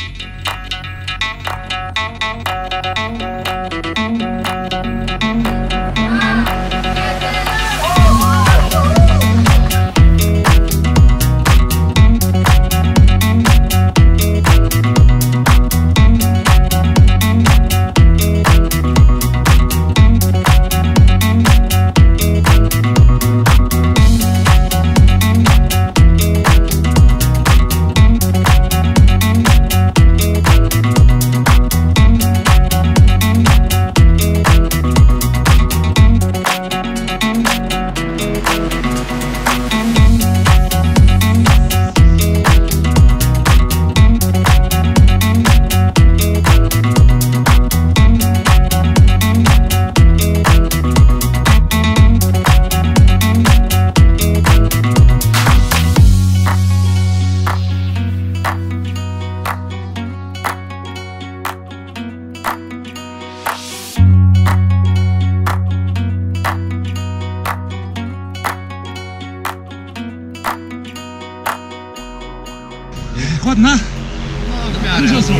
Ładna? No, w miarę. Dużo słów.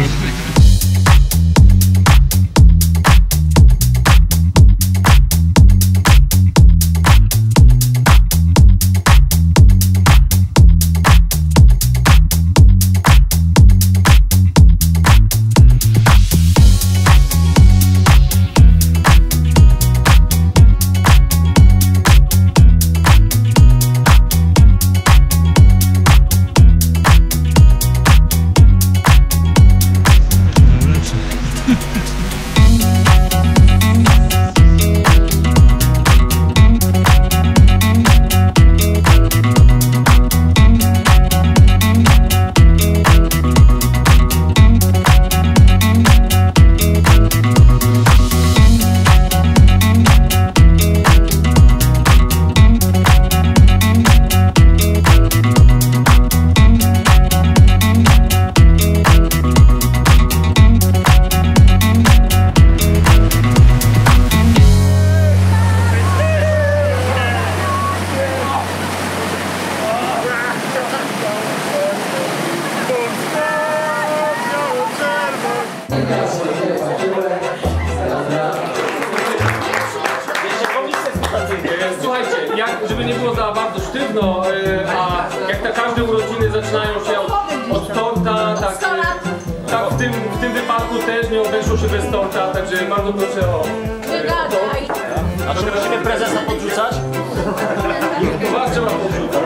Słuchajcie, żeby nie było za bardzo sztywno, a jak na każde urodziny zaczynają się od torta, tak w tym wypadku też nie obeszło się bez torta, także bardzo proszę o tort. A czy musimy prezesa podrzucać? To was trzeba podrzucać.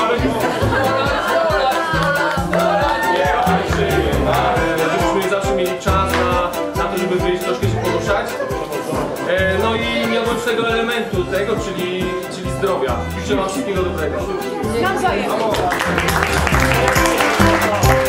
Żebyśmy zawsze mieli czas na to, żeby wyjść, troszkę się poruszać. No i nieodłącznego elementu tego, czyli zdrowia. Życzę wam wszystkiego dobrego. Nawzajem.